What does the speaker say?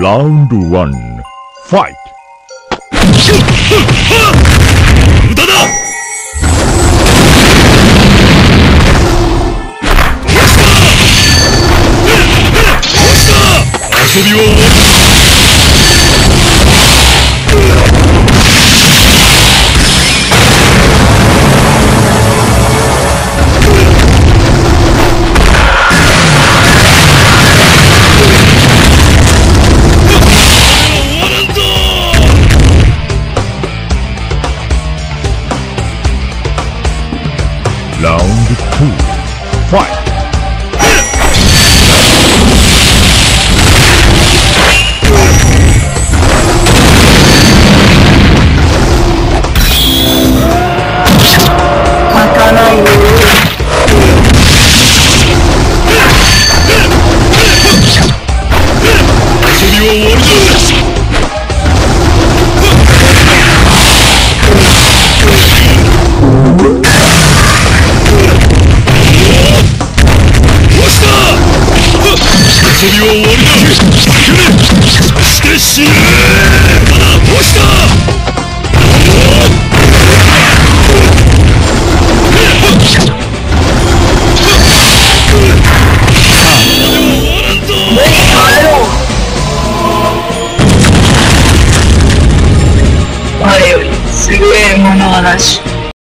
Round 1 Fight! 無駄だ。遊びは終わり。 Round 2 Fight! 泣かないよ。 遊びは終わりだ。遊びは終わりだ。そして死ね。まだ落ちた。